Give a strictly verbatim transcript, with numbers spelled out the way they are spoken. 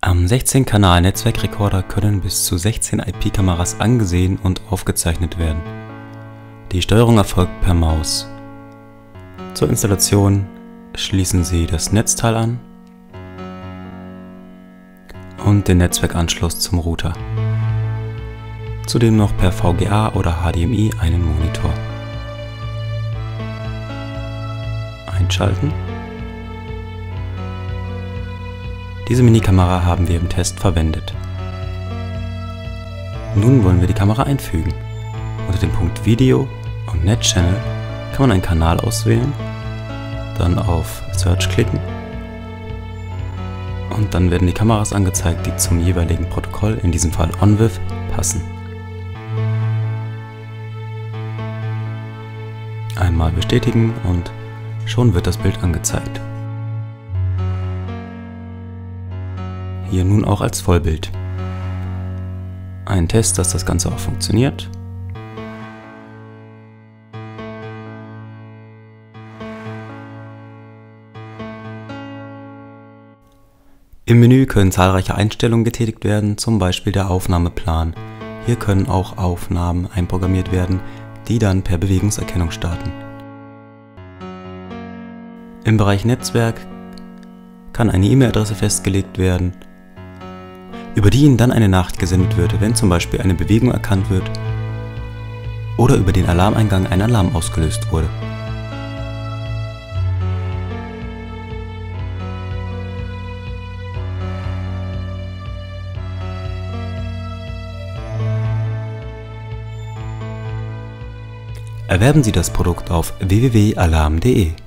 Am sechzehn Kanal Netzwerkrekorder können bis zu sechzehn I P-Kameras angesehen und aufgezeichnet werden. Die Steuerung erfolgt per Maus. Zur Installation schließen Sie das Netzteil an und den Netzwerkanschluss zum Router. Zudem noch per V G A oder H D M I einen Monitor. Einschalten. Diese Minikamera haben wir im Test verwendet. Nun wollen wir die Kamera einfügen. Unter dem Punkt Video und Net Channel kann man einen Kanal auswählen, dann auf Search klicken und dann werden die Kameras angezeigt, die zum jeweiligen Protokoll, in diesem Fall O N V I F, passen. Einmal bestätigen und schon wird das Bild angezeigt. Hier nun auch als Vollbild. Ein Test, dass das Ganze auch funktioniert. Im Menü können zahlreiche Einstellungen getätigt werden, zum Beispiel der Aufnahmeplan. Hier können auch Aufnahmen einprogrammiert werden, die dann per Bewegungserkennung starten. Im Bereich Netzwerk kann eine E-Mail-Adresse festgelegt werden, über die Ihnen dann eine Nachricht gesendet wird, wenn zum Beispiel eine Bewegung erkannt wird oder über den Alarmeingang ein Alarm ausgelöst wurde. Erwerben Sie das Produkt auf w w w punkt alarm punkt de.